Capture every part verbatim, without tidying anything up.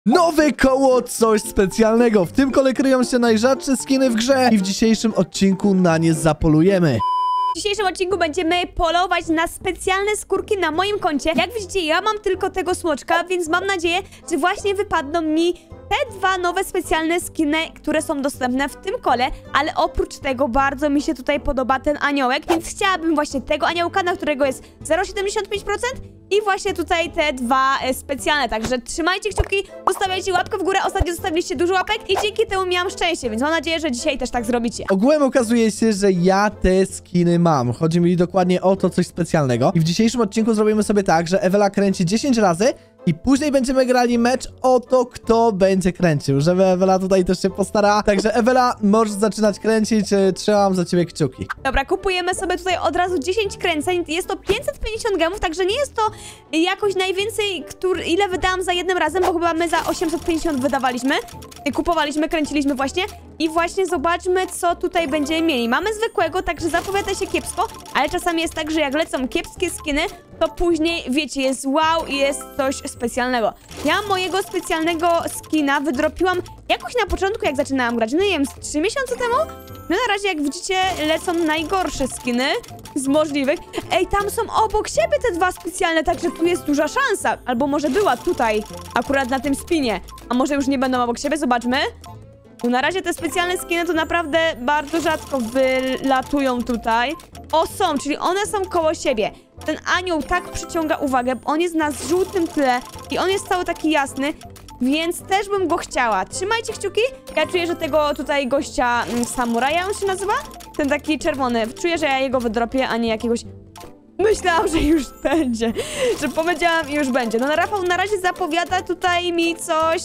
Nowe koło, coś specjalnego. W tym kole kryją się najrzadsze skiny w grze i w dzisiejszym odcinku na nie zapolujemy. W dzisiejszym odcinku będziemy polować na specjalne skórki na moim koncie. Jak widzicie, ja mam tylko tego smoczka, więc mam nadzieję, że właśnie wypadną mi te dwa nowe specjalne skiny, które są dostępne w tym kole, ale oprócz tego bardzo mi się tutaj podoba ten aniołek, więc chciałabym właśnie tego aniołka, na którego jest zero przecinek siedemdziesiąt pięć procent i właśnie tutaj te dwa e, specjalne, także trzymajcie kciuki, zostawiajcie łapkę w górę, ostatnio zostawiliście dużo łapek i dzięki temu miałam szczęście, więc mam nadzieję, że dzisiaj też tak zrobicie. Ogółem okazuje się, że ja te skiny mam. Chodzi mi dokładnie o to coś specjalnego. I w dzisiejszym odcinku zrobimy sobie tak, że Ewela kręci dziesięć razy i później będziemy grali mecz o to, kto będzie kręcił, żeby Ewela tutaj też się postarała. Także Ewela, możesz zaczynać kręcić, trzymam za ciebie kciuki. Dobra, kupujemy sobie tutaj od razu dziesięć kręceń, jest to pięćset pięćdziesiąt gemów, także nie jest to jakoś najwięcej, który, ile wydałam za jednym razem, bo chyba my za osiemset pięćdziesiąt wydawaliśmy, kupowaliśmy, kręciliśmy właśnie i właśnie zobaczmy, co tutaj będziemy mieli. Mamy zwykłego, także zapowiada się kiepsko, ale czasami jest tak, że jak lecą kiepskie skiny, to później, wiecie, jest wow i jest coś specjalnego. Ja mojego specjalnego skina wydropiłam jakoś na początku, jak zaczynałam grać, no nie wiem, z trzy miesiące temu? No na razie, jak widzicie, lecą najgorsze skiny z możliwych. Ej, tam są obok siebie te dwa specjalne, także tu jest duża szansa. Albo może była tutaj, akurat na tym spinie. A może już nie będą obok siebie? Zobaczmy. No na razie te specjalne skiny to naprawdę bardzo rzadko wylatują tutaj. O, są, czyli one są koło siebie. Ten anioł tak przyciąga uwagę, bo on jest na żółtym tle i on jest cały taki jasny, więc też bym go chciała. Trzymajcie kciuki. Ja czuję, że tego tutaj gościa mm, samuraja on się nazywa? Ten taki czerwony. Czuję, że ja jego wydropię, a nie jakiegoś... Myślałam, że już będzie. Że powiedziałam i już będzie. No Rafał na razie zapowiada tutaj mi coś...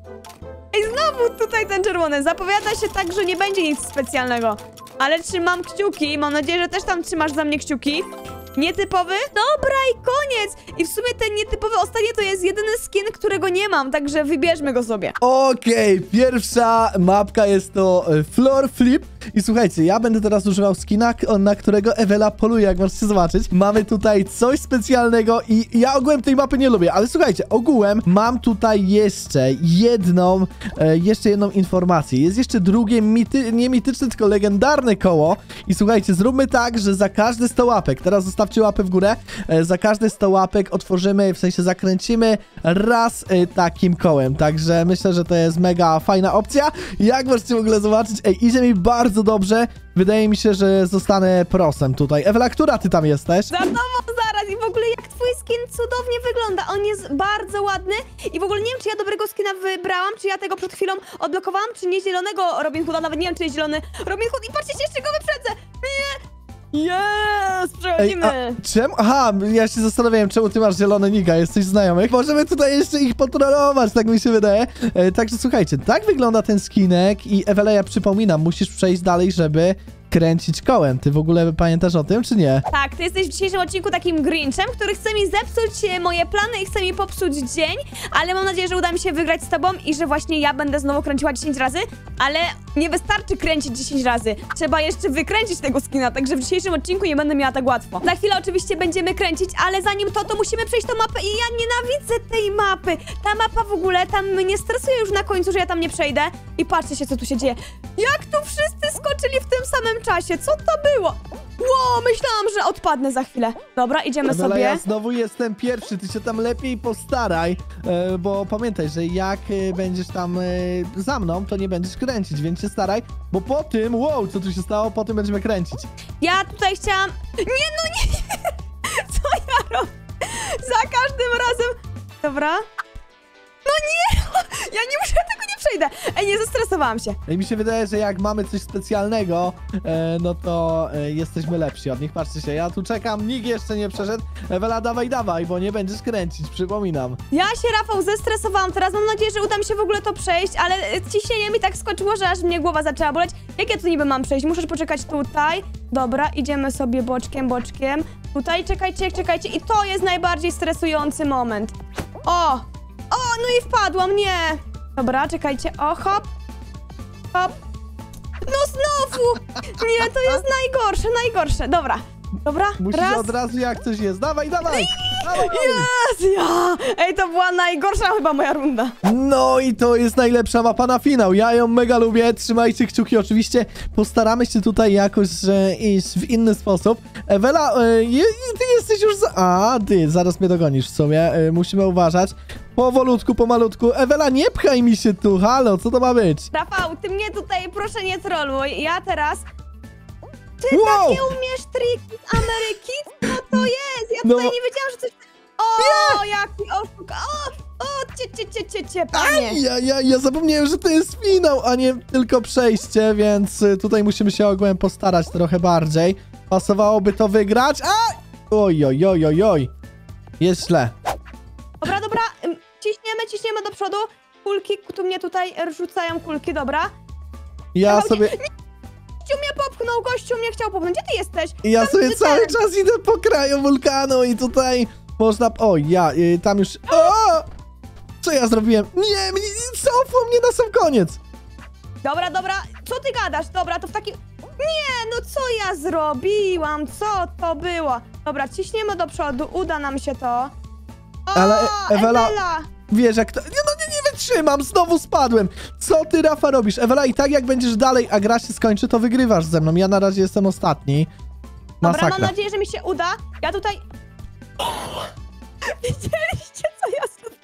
Ej, znowu tutaj ten czerwony. Zapowiada się tak, że nie będzie nic specjalnego. Ale trzymam kciuki. Mam nadzieję, że też tam trzymasz za mnie kciuki. Nietypowy? Dobra i koniec! I w sumie ten nietypowy ostatnio to jest jedyny skin, którego nie mam, także wybierzmy go sobie. Okej, okay, pierwsza mapka jest to Floor Flip. I słuchajcie, ja będę teraz używał skina, na którego Ewela poluje, jak możecie zobaczyć. Mamy tutaj coś specjalnego i ja ogółem tej mapy nie lubię, ale słuchajcie, ogółem mam tutaj jeszcze jedną, e, jeszcze jedną informację. Jest jeszcze drugie, mity, nie mityczne, tylko legendarne koło. I słuchajcie, zróbmy tak, że za każdy sto łapek, teraz zostawcie łapę w górę, e, za każdy sto łapek otworzymy, w sensie zakręcimy raz e, takim kołem. Także myślę, że to jest mega fajna opcja. Jak możecie w ogóle zobaczyć, ej, idzie mi bardzo dobrze. Wydaje mi się, że zostanę prosem tutaj. Ewela, która ty tam jesteś? Za tobą zaraz i w ogóle jak twój skin cudownie wygląda. On jest bardzo ładny i w ogóle nie wiem, czy ja dobrego skina wybrałam, czy ja tego przed chwilą odblokowałam, czy nie zielonego Robin Hooda, nawet nie wiem, czy jest zielony Robin Hood i patrzcie, jeszcze go wyprzedzę. Nie! Jest! Przechodzimy! Ej, czemu? Aha, ja się zastanawiałem, czemu ty masz zielone niga, jesteś znajomych. Możemy tutaj jeszcze ich potrolować, tak mi się wydaje. E, także słuchajcie, tak wygląda ten skinek i Ewela, ja przypominam, musisz przejść dalej, żeby kręcić kołem. Ty w ogóle pamiętasz o tym, czy nie? Tak, ty jesteś w dzisiejszym odcinku takim Grinchem, który chce mi zepsuć moje plany i chce mi popsuć dzień, ale mam nadzieję, że uda mi się wygrać z tobą i że właśnie ja będę znowu kręciła dziesięć razy, ale nie wystarczy kręcić dziesięć razy. Trzeba jeszcze wykręcić tego skina, także w dzisiejszym odcinku nie będę miała tak łatwo. Za chwilę oczywiście będziemy kręcić, ale zanim to, to musimy przejść tą mapę i ja nienawidzę tej mapy. Ta mapa w ogóle tam mnie stresuje już na końcu, że ja tam nie przejdę. I patrzcie się, co tu się dzieje. Jak tu wszyscy skoczyli w tym samym czasie? Co to było? Ło, myślałam, że odpadnę za chwilę. Dobra, idziemy Ewela, sobie. ja znowu jestem pierwszy, ty się tam lepiej postaraj, e, bo pamiętaj, że jak e, będziesz tam e, za mną, to nie będziesz kręcić, więc się staraj, bo po tym, wow, co tu się stało, po tym będziemy kręcić. Ja tutaj chciałam... Nie, no nie! Co ja robię? Za każdym razem... Dobra. No nie! Ja nie muszę, tego nie przejdę. Ej, nie zestresowałam się. I mi się wydaje, że jak mamy coś specjalnego, e, no to e, jesteśmy lepsi od nich. Patrzcie się, ja tu czekam, nikt jeszcze nie przeszedł. Ewela, dawaj, dawaj, bo nie będziesz kręcić, przypominam. Ja się, Rafał, zestresowałam teraz. Mam nadzieję, że uda mi się w ogóle to przejść, ale ciśnienie mi tak skoczyło, że aż mnie głowa zaczęła boleć. Jak ja tu niby mam przejść? Muszę poczekać tutaj. Dobra, idziemy sobie boczkiem, boczkiem. Tutaj, czekajcie, czekajcie. I to jest najbardziej stresujący moment. O! O, no i wpadłam, nie! Dobra, czekajcie, o, hop, hop. No znowu! Nie, to jest najgorsze, najgorsze. Dobra, dobra, Musisz raz. od razu jak coś jest, dawaj, dawaj! Jest! Ja! Ej, to była najgorsza chyba moja runda. No i to jest najlepsza mapa na finał. Ja ją mega lubię. Trzymajcie kciuki. Oczywiście postaramy się tutaj jakoś że iść w inny sposób. Ewela, e, je, ty jesteś już za... A, ty, zaraz mnie dogonisz w sumie. E, musimy uważać. Powolutku, pomalutku. Ewela, nie pchaj mi się tu. Halo, co to ma być? Rafał, ty mnie tutaj proszę nie troluj. Ja teraz... Ty Wow! takie umiesz triki z Ameryki? Co to jest? Ja No. tutaj nie wiedziałam, że coś... O, jaki oszuk! O, o, cie, cie, cie, cie, cie, panie! Ja, ja, ja zapomniałem, że to jest finał, a nie tylko przejście, więc y, tutaj musimy się ogółem postarać trochę bardziej. Pasowałoby to wygrać. A! Oj, oj, oj, oj, oj. Jest źle. Dobra, dobra, ym, ciśniemy, ciśniemy do przodu. Kulki, tu mnie tutaj rzucają kulki, dobra. Ja Rafał, sobie... Gościu mnie popchnął, gościu mnie chciał popchnąć. Gdzie ty jesteś? Ja Tam sobie ty cały ten. czas idę po kraju wulkanu i tutaj można... Oj, ja y, tam już... O! Co ja zrobiłem? Nie, mnie, cofło mnie na sam koniec. Dobra, dobra, co ty gadasz? Dobra, to w takim... Nie, no co ja zrobiłam? Co to było? Dobra, ciśniemy do przodu, uda nam się to. O, Ale, Ewela- Ewela! Wiesz, jak to... Nie, no nie, nie wytrzymam, znowu spadłem. Co ty, Rafa, robisz? Ewela, i tak jak będziesz dalej, a gra się skończy, to wygrywasz ze mną. Ja na razie jestem ostatni. Dobra, Masakra. mam nadzieję, że mi się uda. Ja tutaj... Widzieliście, co ja zrobiłam?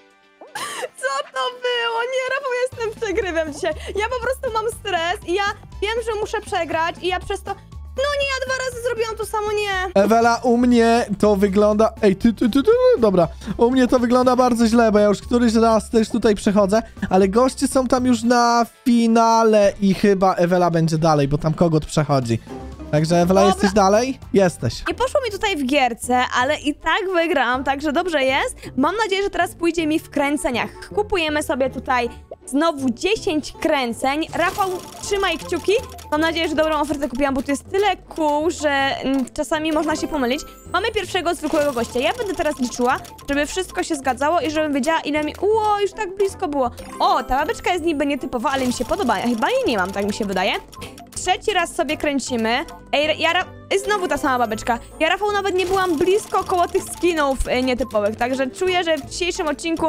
Co to było? Nie, Rafał, ja jestem przegrywem dzisiaj. Ja po prostu mam stres i ja wiem, że muszę przegrać i ja przez to... No nie, ja dwa razy zrobiłam to samo, nie. Ewela, u mnie to wygląda... Ej, ty, ty, ty, ty, dobra. U mnie to wygląda bardzo źle, bo ja już któryś raz też tutaj przechodzę, ale goście są tam już na finale i chyba Ewela będzie dalej, bo tam kogut przechodzi. Także Ewela, Dobra. jesteś dalej? Jesteś. Nie poszło mi tutaj w gierce, ale i tak wygrałam, także dobrze jest. Mam nadzieję, że teraz pójdzie mi w kręceniach. Kupujemy sobie tutaj znowu dziesięć kręceń. Rafał, trzymaj kciuki. Mam nadzieję, że dobrą ofertę kupiłam, bo tu jest tyle kół, że mm, czasami można się pomylić. Mamy pierwszego zwykłego gościa. Ja będę teraz liczyła, żeby wszystko się zgadzało i żebym wiedziała, ile mi... Ło, już tak blisko było. O, ta babeczka jest niby nietypowa, ale mi się podoba. Ja chyba jej nie mam, tak mi się wydaje. Trzeci raz sobie kręcimy. Ej, ja Ra... Ej, znowu ta sama babeczka. Ja, Rafał, nawet nie byłam blisko koło tych skinów e, nietypowych, także czuję, że w dzisiejszym odcinku...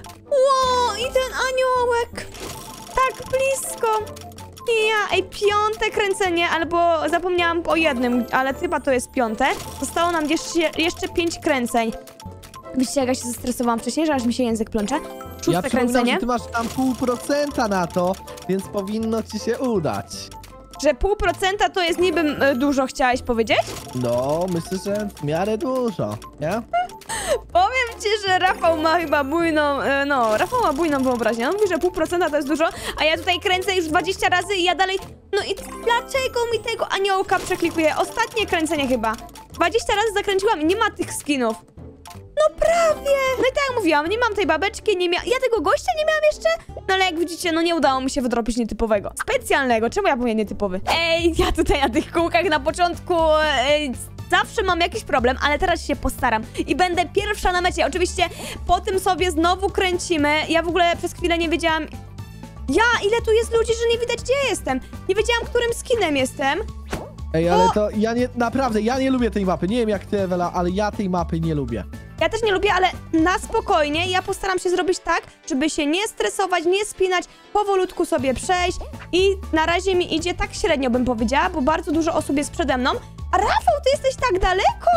Ło, i ten aniołek! Tak blisko! I ja, ej, piąte kręcenie, albo zapomniałam o jednym, ale chyba to jest piąte. Zostało nam jeszcze, jeszcze pięć kręceń. Widzicie, jak ja się zestresowałam wcześniej, że aż mi się język plącze. Szóste Ja przypominam, kręcenie. że ty masz tam pół procenta na to, więc powinno ci się udać. Że pół procenta to jest niby y, dużo, chciałeś powiedzieć? No, myślę, że w miarę dużo, nie? Powiem ci, że Rafał ma chyba bujną, y, no, Rafał ma bujną wyobraźnię. On mówi, że pół procenta to jest dużo, a ja tutaj kręcę już dwadzieścia razy i ja dalej... No i dlaczego mi tego aniołka przeklikuje? Ostatnie kręcenie chyba. dwadzieścia razy zakręciłam i nie ma tych skinów. No prawie! No i tak jak mówiłam, nie mam tej babeczki, nie miałam... Ja tego gościa nie miałam jeszcze? No ale jak widzicie, no nie udało mi się wydropić nietypowego. Specjalnego, czemu ja mówię nietypowy? Ej, ja tutaj na tych kółkach na początku... Ej, zawsze mam jakiś problem, ale teraz się postaram. I będę pierwsza na mecie. Oczywiście po tym sobie znowu kręcimy. Ja w ogóle przez chwilę nie wiedziałam... Ja, ile tu jest ludzi, że nie widać, gdzie ja jestem. Nie wiedziałam, którym skinem jestem. Ej, ale O! to ja nie, naprawdę, ja nie lubię tej mapy. Nie wiem jak ty, Ewela, ale ja tej mapy nie lubię. Ja też nie lubię, ale na spokojnie. Ja postaram się zrobić tak, żeby się nie stresować, nie spinać, powolutku sobie przejść. I na razie mi idzie tak średnio, bym powiedziała, bo bardzo dużo osób jest przede mną. A Rafał, ty jesteś tak daleko?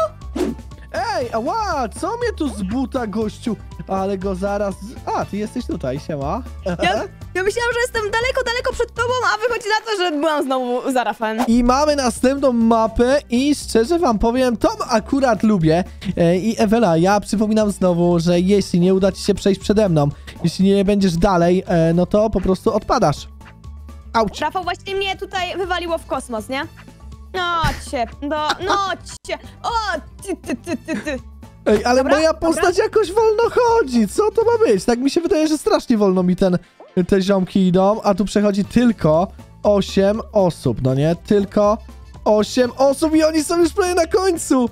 Ej, ała, co mnie tu z buta, gościu? Ale go zaraz... A, ty jesteś tutaj, siema. Ja, ja myślałam, że jestem daleko, daleko przed tobą, a wychodzi na to, że byłam znowu za Rafałem. I mamy następną mapę i szczerze wam powiem, tą akurat lubię. E, I Ewela, ja przypominam znowu, że jeśli nie uda ci się przejść przede mną, jeśli nie będziesz dalej, e, no to po prostu odpadasz. Auć. Rafał właśnie mnie tutaj wywaliło w kosmos, nie? No cię, no, no cię, o, ty, ty, ty, ty, ty. Ej, ale Dobra, moja postać jakoś wolno chodzi. Co to ma być? Tak mi się wydaje, że strasznie wolno mi ten, te ziomki idą, a tu przechodzi tylko osiem osób, no nie? Tylko osiem osób i oni są już prawie na końcu.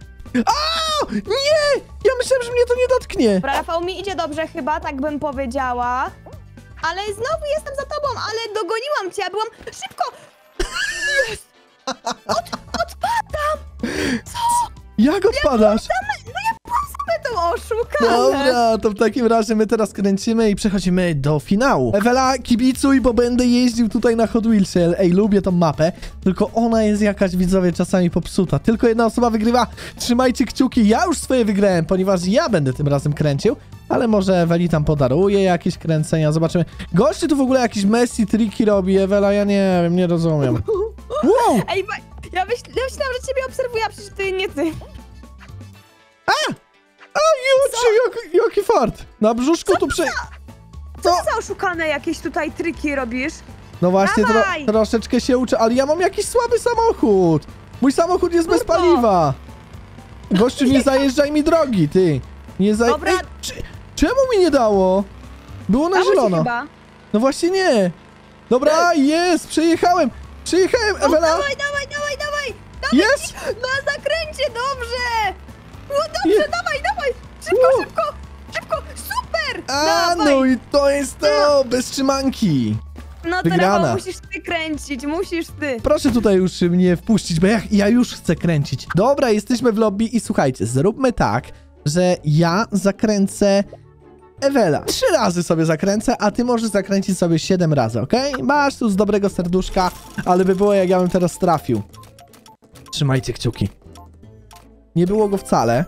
A! Nie! Ja myślałem, że mnie to nie dotknie. Dobra, Rafał, mi idzie dobrze chyba, tak bym powiedziała. Ale znowu jestem za tobą, ale dogoniłam cię, ja byłam... Szybko! Jest! Od, odpadam! Jak odpadasz? No ja byłam same tą oszukane. Dobra, to w takim razie my teraz kręcimy i przechodzimy do finału. Ewela, kibicuj, bo będę jeździł tutaj na Hot Wheelsie. Ej, lubię tą mapę, tylko ona jest jakaś, widzowie, czasami popsuta. Tylko jedna osoba wygrywa. Trzymajcie kciuki, ja już swoje wygrałem, ponieważ ja będę tym razem kręcił. Ale może Eweli tam podaruje jakieś kręcenia, zobaczymy. Goście tu w ogóle jakieś Messi triki robi, Ewela, ja nie wiem, nie rozumiem. Wow! Ej, ja, myśl, ja myślałam, że ciebie obserwuję, a przecież ty nie ty. A! A, juczy, jaki, jaki fart! Na brzuszku tu prze... Co ty za oszukane jakieś tutaj triki robisz? No właśnie, tro, Dawaj! troszeczkę się uczę, ale ja mam jakiś słaby samochód. Mój samochód jest bez Turbo. paliwa. Gościu, nie zajeżdżaj mi drogi, ty. Nie zaj... Dobra. Ej, czy, czemu mi nie dało? Było na Dało ci zielono. chyba. No właśnie nie. Dobra, jest, przejechałem. Przejechałem, O, Ewela. dawaj, dawaj, dawaj, dawaj! Jest. Na zakręcie, dobrze! O, dobrze, Je- dawaj, dawaj! Szybko, Wow. szybko, szybko, super! A, dawaj. no i to jest to, bez trzymanki. No to wygrana. Rafał, musisz ty kręcić, musisz ty. Proszę tutaj już mnie wpuścić, bo ja, ja już chcę kręcić. Dobra, jesteśmy w lobby i słuchajcie, zróbmy tak, że ja zakręcę Ewela. Trzy razy sobie zakręcę, a ty możesz zakręcić sobie siedem razy, okej? Masz tu z dobrego serduszka, ale by było, jak ja bym teraz trafił. Trzymajcie kciuki. Nie było go wcale.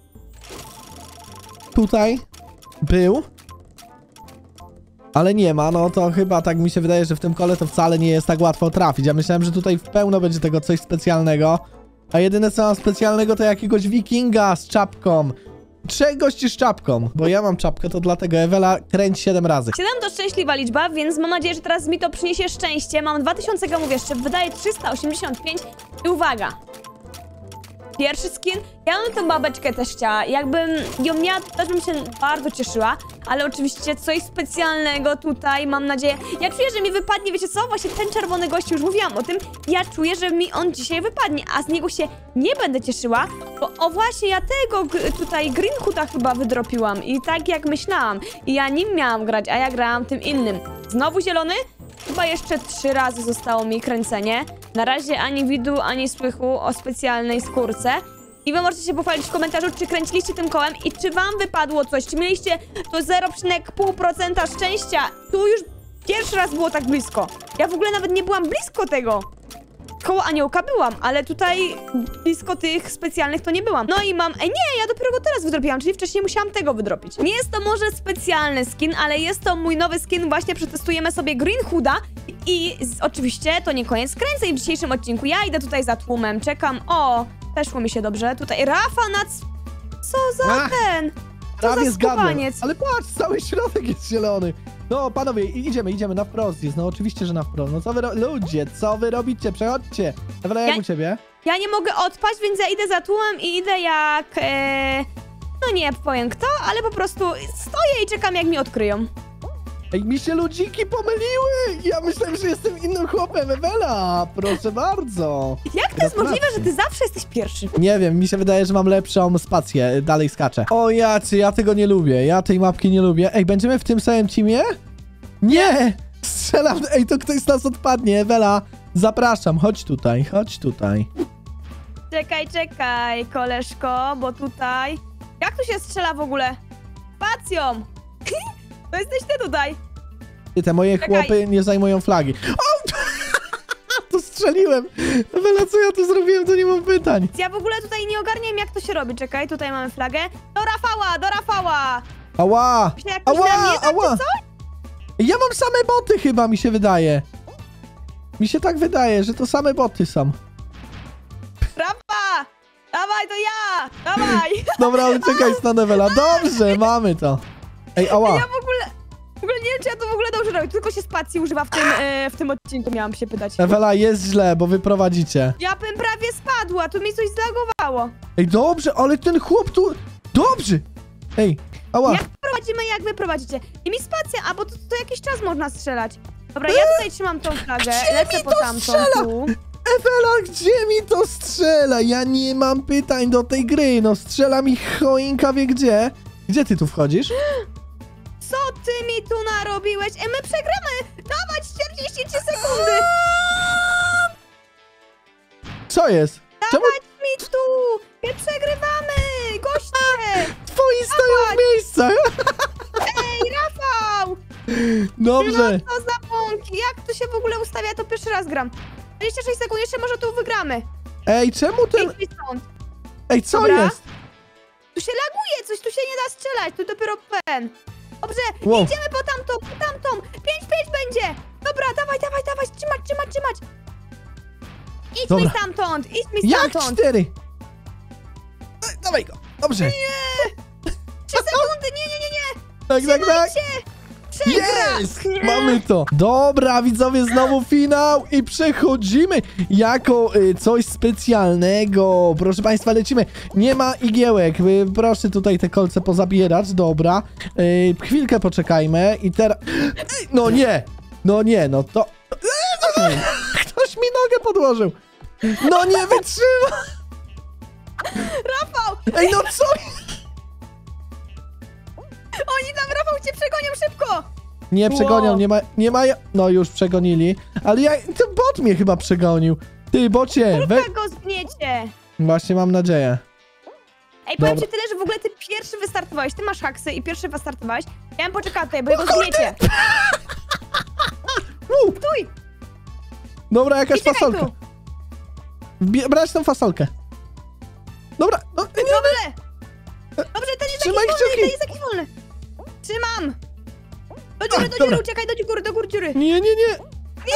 Tutaj był. Ale nie ma, no to chyba tak mi się wydaje, że w tym kole to wcale nie jest tak łatwo trafić. Ja myślałem, że tutaj w pełno będzie tego coś specjalnego. A jedyne co mam specjalnego to jakiegoś wikinga z czapką. Trzech gości z czapką, bo ja mam czapkę, to dlatego Ewela kręć siedem razy. siedem to szczęśliwa liczba, więc mam nadzieję, że teraz mi to przyniesie szczęście. Mam dwa tysiące gemów jeszcze, wydaje trzysta osiemdziesiąt pięć i uwaga. Pierwszy skin, ja bym tę babeczkę też chciała, jakbym ją miała, też bym się bardzo cieszyła, ale oczywiście coś specjalnego tutaj, mam nadzieję, ja czuję, że mi wypadnie, wiecie co, właśnie ten czerwony gość, już mówiłam o tym, ja czuję, że mi on dzisiaj wypadnie, a z niego się nie będę cieszyła, bo o właśnie ja tego g- tutaj Green Hoota chyba wydropiłam i tak jak myślałam, i ja nim miałam grać, a ja grałam tym innym. Znowu zielony? Chyba jeszcze trzy razy zostało mi kręcenie. Na razie ani widu, ani słychu o specjalnej skórce. I wy możecie się pochwalić w komentarzu, czy kręciliście tym kołem i czy wam wypadło coś, czy mieliście to zero przecinek pięć procent szczęścia. Tu już pierwszy raz było tak blisko. Ja w ogóle nawet nie byłam blisko tego. Koło aniołka byłam, ale tutaj blisko tych specjalnych to nie byłam. No i mam... Ej, nie, ja dopiero go teraz wydropiłam, czyli wcześniej musiałam tego wydropić. Nie jest to może specjalny skin, ale jest to mój nowy skin. Właśnie przetestujemy sobie Green Hooda i z, oczywiście to nie koniec kręceń w dzisiejszym odcinku. Ja idę tutaj za tłumem, czekam. O, weszło mi się dobrze. Tutaj Rafa nad... Co za Ach, ten? Co Prawie za zgadłem. skubaniec? Ale patrz, cały środek jest zielony. No, panowie, i- idziemy, idziemy na wprost jest. No, oczywiście, że na wprost. No, co wy ro... Ludzie, co wy robicie? Przechodźcie. Ewela, jak Ja- u ciebie? Ja nie mogę odpaść, więc ja idę za tłumem i idę jak... E... No nie powiem kto, ale po prostu stoję i czekam, jak mi odkryją. Ej, mi się ludziki pomyliły! Ja myślałem, że jestem innym chłopem, Ewela! Proszę bardzo! Jak to jest Gratulacje. możliwe, że ty zawsze jesteś pierwszy? Nie wiem, mi się wydaje, że mam lepszą spację. Dalej skaczę. O jacy, ja tego nie lubię. Ja tej mapki nie lubię. Ej, będziemy w tym samym teamie? Nie! Strzelam! Ej, to ktoś z nas odpadnie, Ewela! Zapraszam, chodź tutaj, chodź tutaj. Czekaj, czekaj, koleżko, bo tutaj... Jak tu się strzela w ogóle? Spacją! To jesteś ty tutaj. Ty, te moje Czekaj. chłopy nie zajmują flagi. O! To strzeliłem! Ewela, co ja tu zrobiłem, to nie mam pytań. Ja w ogóle tutaj nie ogarniam, jak to się robi. Czekaj, tutaj mamy flagę. Do Rafała, do Rafała! Ała! Myślę, jakoś na Ała, mnie tam, ała! czy coś? Ja mam same boty chyba, mi się wydaje. Mi się tak wydaje, że to same boty są. Rafa! Dawaj, to ja! Dawaj! Dobra, ale czekaj, stan Ewela. Dobrze, mamy to. Ej, ała. Ja w ogóle... W ogóle nie wiem, czy ja to w ogóle dobrze robię. Tylko się spacji używa w tym, e, w tym odcinku, miałam się pytać. Ewela, jest źle, bo wy prowadzicie. Ja bym prawie spadła, tu mi coś zlagowało. Ej, dobrze, ale ten chłop tu... Dobrze! Ej, ała. Jak prowadzimy, jak wy prowadzicie? I mi spacja, a bo to, to jakiś czas można strzelać. Dobra, ja tutaj trzymam tą flagę, Gdzie lecę mi po to tamtą strzela? tu. Ewela, gdzie mi to strzela? Ja nie mam pytań do tej gry. No, strzela mi choinka wie gdzie. Gdzie ty tu wchodzisz? Co ty mi tu narobiłeś? E, my przegramy! Dawać czterdzieści trzy sekundy! Co jest? Czemu Dawać mi tu! My przegrywamy! Goście! twoi w miejscach. Ej, Rafał! Dobrze. No to za bąki. Jak to się w ogóle ustawia, to pierwszy raz gram. dwadzieścia sześć sekund, jeszcze może tu wygramy. Ej, czemu ten... Idź stąd. Ej, co Dobra. jest? Tu się laguje coś, tu się nie da strzelać, tu dopiero pen. Dobrze, Wow. idziemy po tamtą, po tamtą. pięć pięć będzie. Dobra, dawaj, dawaj, dawaj, trzymać, trzymać, trzymać. Idźmy Dobra. stamtąd, idźmy Jak stamtąd. cztery? Ej, dawaj go. Dobrze. Trzy sekundy, nie, nie, nie, nie. Tak, tak, tak. Się. Przegra. Jest! Mamy to! Dobra, widzowie, znowu finał i przechodzimy jako y, coś specjalnego. Proszę państwa, lecimy. Nie ma igiełek. Y, proszę tutaj te kolce pozabierać. Dobra. Y, chwilkę poczekajmy i teraz... Ej, no nie! No nie, no to... Ej, ktoś mi nogę podłożył. No nie wytrzyma! Rafał, Ej, no co? oni tam, Rafał, cię przegonią szybko. Nie przegonią, Wow. nie ma, nie ma... No już przegonili. Ale ja... Ten bot mnie chyba przegonił. Ty, bocie, we... Jak go zgniecie. Właśnie mam nadzieję. Ej, powiem Dobra. ci tyle, że w ogóle ty pierwszy wystartowałeś, ty masz haksy i pierwszy wystartowałeś. Ja bym poczekała tutaj, bo jego zgniecie. U, Stój! dobra, jakaś I czekaj fasolka. tu. Wbie- brać tą fasolkę. Dobra, no, nie, Dobrze! Dobrze, ten jest Trzymaj jakiś wolny, kciuki. ten jest jakiś wolny. Trzymam! Do dziury, A, do dobra. dziury, uciekaj do dziury, do góry dziury. nie, nie, nie. Nie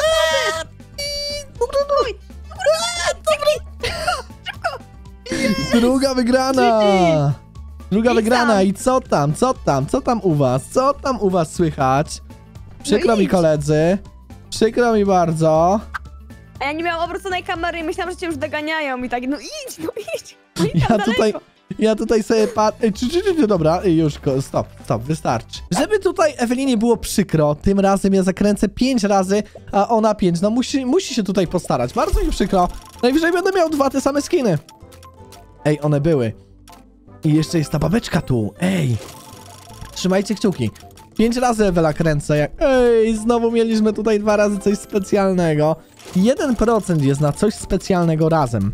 Stój! Do góry, uciekaj! Szybko! Druga wygrana. Druga Idź wygrana tam. i co tam, co tam, co tam u was, co tam u was słychać? Przykro No mi idź. koledzy, przykro mi bardzo. A ja nie miałam obróconej kamery i myślałam, że cię już doganiają i tak, no idź, no idź. No idź Ja tam tutaj, daleko. ja tutaj sobie patrzę. Czy, czy, czy, czy, dobra, już, ko- stop, stop, wystarczy. Żeby tutaj Ewelinie było przykro, tym razem ja zakręcę pięć razy, a ona pięć. No musi, musi się tutaj postarać. Bardzo mi przykro. Najwyżej będę miał dwa te same skiny. Ej, one były. I jeszcze jest ta babeczka tu. Ej. Trzymajcie kciuki. Pięć razy Ewela kręcę. Jak... Ej, znowu mieliśmy tutaj dwa razy coś specjalnego. jeden procent jest na coś specjalnego razem.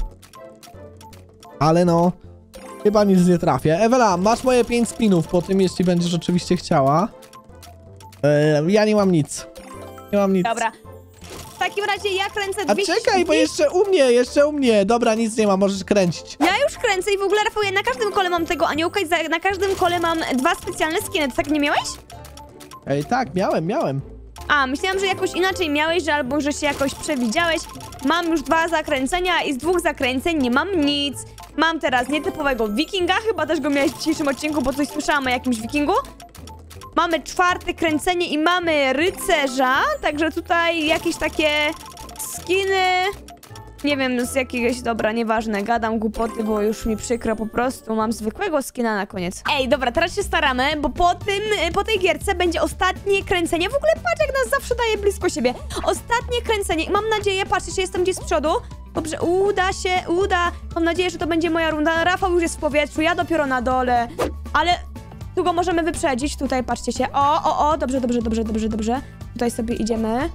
Ale no, chyba nic nie trafię. Ewela, masz moje pięć spinów po tym, jeśli będziesz oczywiście chciała. E, ja nie mam nic. Nie mam nic. Dobra. W takim razie ja kręcę A dwieście czekaj, bo jeszcze u mnie, jeszcze u mnie. Dobra, nic nie ma, możesz kręcić. Ja już kręcę i w ogóle, Rafał, ja na każdym kole mam tego aniołka i za, na każdym kole mam dwa specjalne skiny. Ty tak nie miałeś? Ej, tak, miałem, miałem. A, myślałam, że jakoś inaczej miałeś, że albo że się jakoś przewidziałeś. Mam już dwa zakręcenia i z dwóch zakręceń nie mam nic. Mam teraz nietypowego wikinga, chyba też go miałeś w dzisiejszym odcinku, bo coś słyszałam o jakimś wikingu. Mamy czwarte kręcenie i mamy rycerza, także tutaj jakieś takie skiny... Nie wiem, z jakiegoś, dobra, nieważne, gadam głupoty, bo już mi przykro, po prostu mam zwykłego skina na koniec. Ej, dobra, teraz się staramy, bo po tym, po tej gierce będzie ostatnie kręcenie. W ogóle patrz, jak nas zawsze daje blisko siebie. Ostatnie kręcenie i mam nadzieję, patrzcie, że jestem gdzieś z przodu. Dobrze, uda się, uda. Mam nadzieję, że to będzie moja runda. Rafał już jest w powietrzu, ja dopiero na dole. Ale tu go możemy wyprzedzić, tutaj, patrzcie się. O, o, o, dobrze, dobrze, dobrze, dobrze, dobrze. Tutaj sobie idziemy.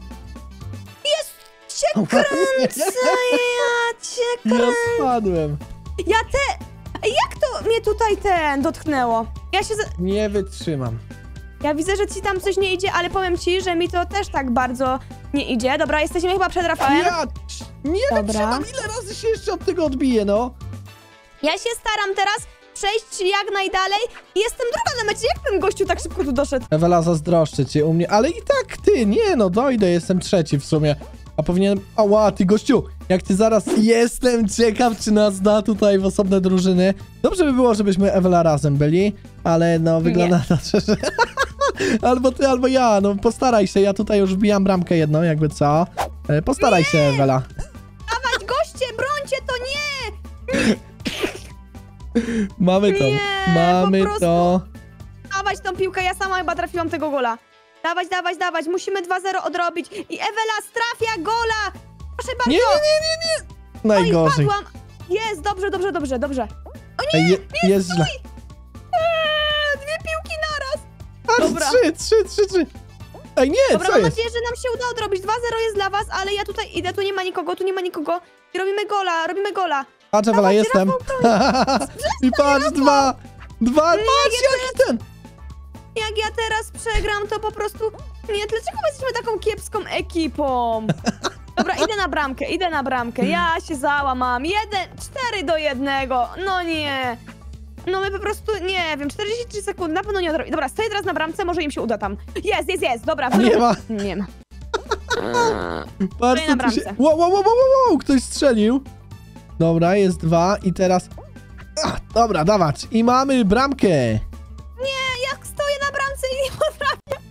Cię kręcę, ja cię Ja kręcę. spadłem. Ja te... Ej, jak to mnie tutaj ten dotknęło? Ja się... Za... Nie wytrzymam. Ja widzę, że ci tam coś nie idzie, ale powiem ci, że mi to też tak bardzo nie idzie. Dobra, jesteśmy chyba przed Rafałem. Ja nie Dobra. wytrzymam, ile razy się jeszcze od tego odbiję, no. Ja się staram teraz przejść jak najdalej i jestem druga na mecie. Jak ten gościu tak szybko tu doszedł? Ewela, zazdroszczę cię u mnie, ale i tak ty, nie no, dojdę, jestem trzeci w sumie. A powinienem... Ała, ty gościu, jak ty zaraz... Jestem ciekaw, czy nas da tutaj w osobne drużyny. Dobrze by było, żebyśmy Ewela razem byli, ale no, wygląda na to, że... albo ty, albo ja, no postaraj się, ja tutaj już wbijam bramkę jedną, jakby co. E, Postaraj się, Ewela. Dawać goście, brońcie to, nie! Mamy to, Nie, mamy po prostu. to. Dawać tą piłkę, ja sama chyba trafiłam tego gola. Dawać, dawać, dawać, musimy dwa zero odrobić. I Ewela strafia gola! Proszę bardzo! Nie, nie, nie, nie, nie. Oj, Najgorzej. padłam. Jest, dobrze, dobrze, dobrze, dobrze. Ej, je, jest źle. Eee, dwie piłki naraz. Aż Dobra. trzy, trzy, trzy, trzy. Ej, nie, Dobra, co mam jest? nadzieję, że nam się uda odrobić. dwa zero jest dla was, ale ja tutaj idę, tu nie ma nikogo, tu nie ma nikogo. I robimy gola, robimy gola. Patrz, Ewela, Dawajcie, jestem. I patrz, dwa, Dwa, patrz jaki ten! Jak ja teraz przegram, to po prostu... Nie, dlaczego my jesteśmy taką kiepską ekipą? Dobra, idę na bramkę, idę na bramkę. Ja się załamam. Jeden, cztery do jednego. No nie. No my po prostu, nie wiem, czterdzieści trzy sekundy, na pewno nie odrobię. Dobra, stoję teraz na bramce, może im się uda tam. Jest, jest, jest, dobra. Nie ma. Nie ma. Patrz, Stoję na co tu się... bramce. Wow, wow, wow, wow, wow, ktoś strzelił. Dobra, jest dwa i teraz... Ach, dobra, dawać. I mamy bramkę. Nie, jak stoję na bramce i nie potrafię.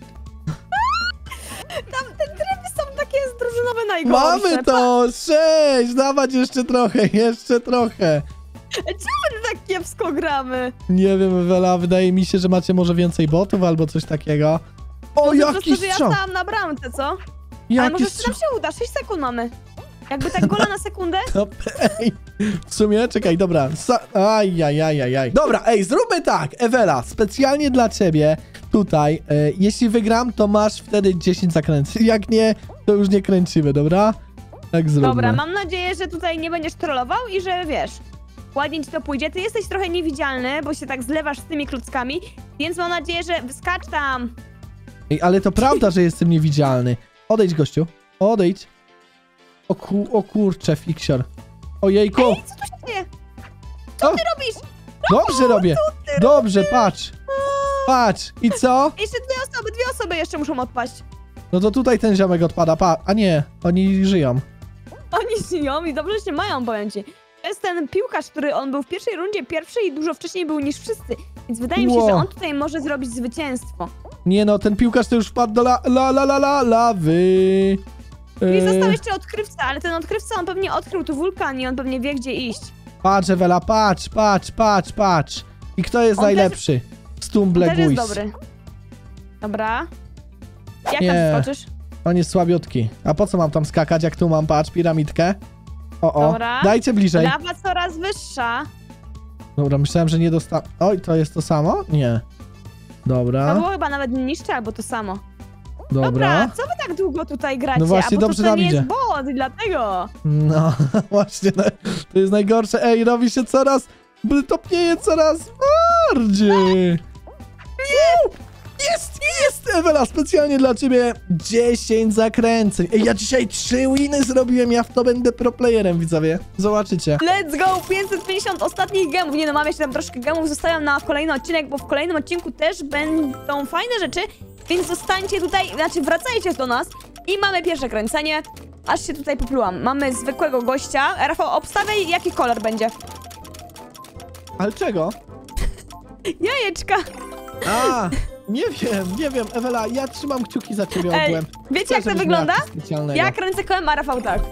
Tam te tryby są takie zdrużynowe najgorsze. Mamy to! Sześć! Dawać jeszcze trochę, jeszcze trochę. Czemu my tak kiepsko gramy? Nie wiem, Ewela, wydaje mi się, że macie może więcej botów albo coś takiego. O, No to jaki po prostu, że ja strzał! stałam na bramce, co? Ale Jaki może strzał! nam się uda, sześć sekund mamy. Jakby tak gola na sekundę? No, ej, w sumie, czekaj, dobra. Sa aj, aj, aj, aj, aj. Dobra, ej, zróbmy tak, Ewela, specjalnie dla ciebie tutaj, e, jeśli wygram, to masz wtedy dziesięć zakręceń. Jak nie, to już nie kręcimy, dobra? Tak zróbmy. Dobra, mam nadzieję, że tutaj nie będziesz trollował i że wiesz, ładnie ci to pójdzie. Ty jesteś trochę niewidzialny, bo się tak zlewasz z tymi klockami, więc mam nadzieję, że wskacz tam. Ej, ale to prawda, że jestem niewidzialny. Odejdź, gościu, odejdź. O, ku o kurcze, fiksior. Ojejku. Ej, co tu się dzieje? Co Ty robisz? Dobrze robię. Dobrze, patrz. Patrz. I co? Jeszcze dwie osoby, dwie osoby jeszcze muszą odpaść. No to tutaj ten ziomek odpada. Pa. A nie, oni żyją. Oni żyją i dobrze się mają, powiem ci. To jest ten piłkarz, który on był w pierwszej rundzie pierwszy i dużo wcześniej był niż wszyscy. Więc wydaje mi się, Wow. że on tutaj może zrobić zwycięstwo. Nie no, ten piłkarz to już wpadł do la la la la la lawy. I Yy, został jeszcze odkrywca, ale ten odkrywca on pewnie odkrył tu wulkan i on pewnie wie, gdzie iść. Patrz, Ewela, patrz, patrz, patrz, patrz. I kto jest On najlepszy? Stumble Też jest Guys. dobry. Dobra. Jak Nie. tam skoczysz? On jest słabiutki. A po co mam tam skakać, jak tu mam, patrz, piramidkę? O, o, Dobra. dajcie bliżej. Lawa coraz wyższa. Dobra, myślałem, że nie dosta... Oj, to jest to samo? Nie. To Dobra, było chyba nawet niższe, albo to samo. dobra. Dobra, co wy tak długo tutaj gracie? No właśnie, A bo dobrze to, to nam nie idzie. jest bot, dlatego. No, właśnie, no, to jest najgorsze. Ej, robi się coraz... Topnieje coraz bardziej. Nie! Jest, jest, Ewela, specjalnie dla ciebie dziesięć zakręceń. Ej, ja dzisiaj trzy winy zrobiłem, ja w to będę pro playerem, widzowie. Zobaczycie. Let's go! pięćset pięćdziesiąt ostatnich gemów. Nie no, mam jeszcze tam troszkę gemów, zostawiam na kolejny odcinek, bo w kolejnym odcinku też będą fajne rzeczy, więc zostańcie tutaj, znaczy wracajcie do nas i mamy pierwsze kręcenie. Aż się tutaj poplułam. Mamy zwykłego gościa. Rafał, obstawiaj, jaki kolor będzie. Ale czego? Jajeczka. A, nie wiem, nie wiem, Ewela, ja trzymam kciuki za ciebie Ej, ogółem. wiecie Chcę, jak to żebyś wygląda? miała coś specjalnego. Ja kręcę kołem, a Rafał tak.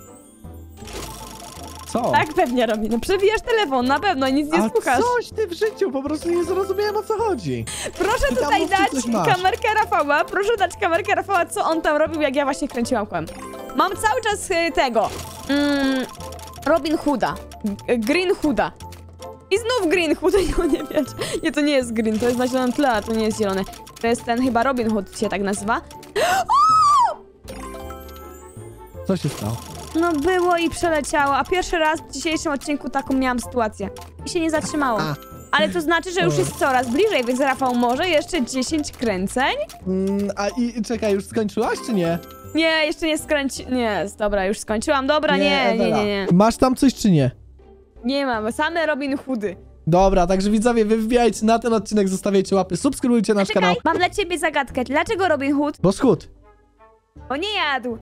Co? Tak pewnie robi. No przebijasz telefon, na pewno, nic nie A słuchasz. coś ty w życiu, po prostu nie zrozumiałem, o co chodzi. Proszę Ty tam tutaj mów, czy dać coś masz. kamerkę Rafała, proszę dać kamerkę Rafała, co on tam robił, jak ja właśnie kręciłam kołem. Mam cały czas y, tego, mm, Robin Hooda, G- Green Hooda. I znów Green Hood, no nie wiesz. Nie, to nie jest green, to jest na zielonym tle, a to nie jest zielony. To jest ten chyba Robin Hood się tak nazywa. Co się stało? No było i przeleciało, a pierwszy raz w dzisiejszym odcinku taką miałam sytuację. I się nie zatrzymało. A. Ale to znaczy, że już O. jest coraz bliżej, więc Rafał może jeszcze dziesięć kręceń? Mm, a i czekaj, już skończyłaś, czy nie? Nie, jeszcze nie skręci... Nie, dobra, już skończyłam. Dobra, nie, nie, Ewela. nie, nie. Masz tam coś, czy nie? Nie mam, same Robin Hoody. Dobra, także widzowie, wy wbijajcie na ten odcinek, zostawiajcie łapy, subskrybujcie nasz kanał. Czekaj, mam dla ciebie zagadkę. Dlaczego Robin Hood? Bo schód. Bo nie jadł.